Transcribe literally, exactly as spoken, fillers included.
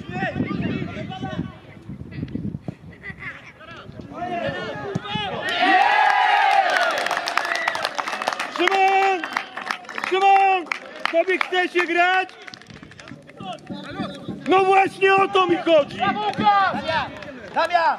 Szymon! Szymon! Tobie chce się grać? No właśnie o to mi chodzi! Damian!